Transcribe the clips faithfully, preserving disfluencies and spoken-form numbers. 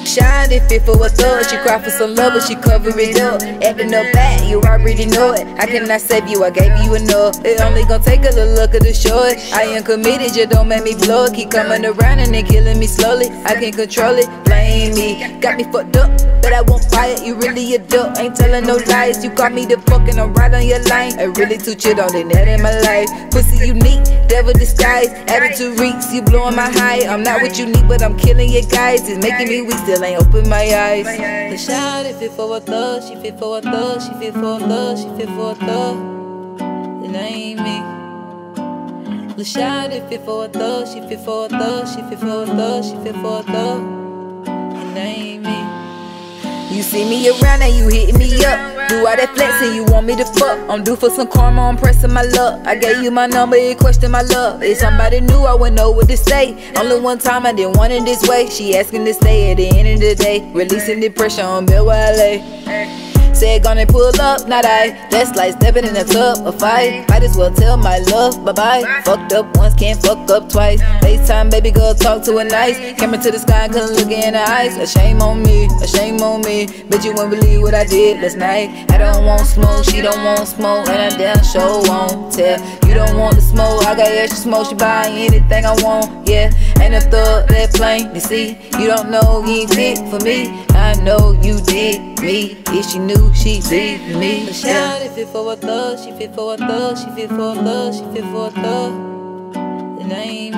Shine it fit for a thug. She cry for some love, but she cover it up. Acting up bad, you already know it. I cannot save you, I gave you enough. It only gonna take a little look at the short. I am committed, you don't make me blow it. Keep coming around and then killing me slowly. I can't control it, blame me. Got me fucked up, but I won't fight it. You really a duck, ain't telling no lies. You got me the fucking, I'm right on your line. I really too chill on the net in my life. Pussy unique, devil disguise. Attitude reeks, you blowing my high. I'm not what you need, but I'm killing your guys. It's making me weak, still ain't open my eyes. The shout it fit for a thug, she fit for a thug, she fit for a thug, she fit for a thug. It ain't me. The shout it fit for a thug, she fit for a thug, she fit for a thug, she fit for a thug. It ain't me. You see me around and you hitting me up. Do all that flexing, you want me to fuck. I'm due for some karma, I'm pressing my luck. I gave you my number, you question my love. If somebody knew, I wouldn't know what to say. Only one time I didn't want it this way. She asking to stay at the end of the day. Releasing the pressure on Bill Wiley. Said gonna pull up, not I. That's like stepping in a tub, a fight. Might as well tell my love, bye-bye. Fucked up once, can't fuck up twice. FaceTime, baby girl, talk to her nice. Camera to the sky, couldn't look in her eyes. A shame on me, a shame on me. Bet you wouldn't believe what I did last night. I don't want smoke, she don't want smoke, and I damn sure won't tell. You don't want the smoke, I got extra smoke. She buy anything I want, yeah. Ain't a thug that plain, you see. You don't know, you ain't fit for me. I know you did me. If she knew, she'd leave me. The shout it fit for a thug, she fit for a thug, she fit for a thug, she fit for a thug. It ain't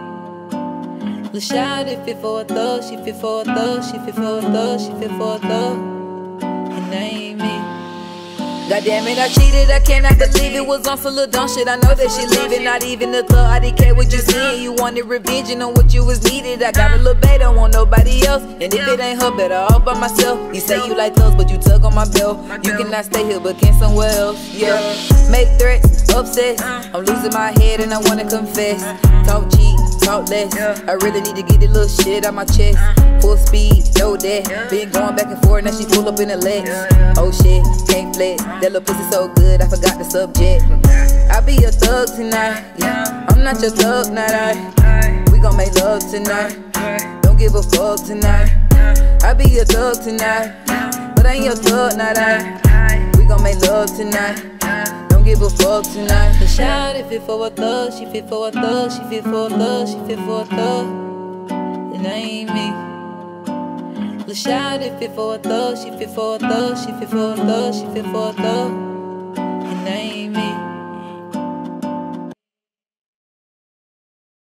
me. The shout it fit for a thug, she fit for a thug, she fit for a thug, she fit for a thug. It ain't me. God damn it, I cheated, I cannot believe it. Was on some little dumb shit, I know that she leaving. Not even the thug, I didn't care what you seen. You wanted revenge, you know what you was needed. I got a little bae, don't want nobody else. And if it ain't her, better all by myself. You say you like thugs, but you tug on my belt. You cannot stay here, but can somewhere else, yeah. Make threats, obsessed. I'm losing my head and I wanna confess. Talk cheap, talk less. I really need to get this little shit out my chest. Full speed, know that. Been going back and forth, now she pull up in the legs. Oh shit, can't flex. That little pussy so good, I forgot the subject. I be a thug tonight, yeah. I'm not your thug, not I. We gon' make love tonight. Don't give a fuck tonight. I be a thug tonight, but I ain't your thug, not I. We gon' make love tonight. Don't give a fuck tonight. The shout it fit for a thug, she fit for a thug, she fit for a thug, she fit for a thug. It ain't me. The shout it fit for a thug, she fit for a thug, she fit for a thug, she fit for a thug.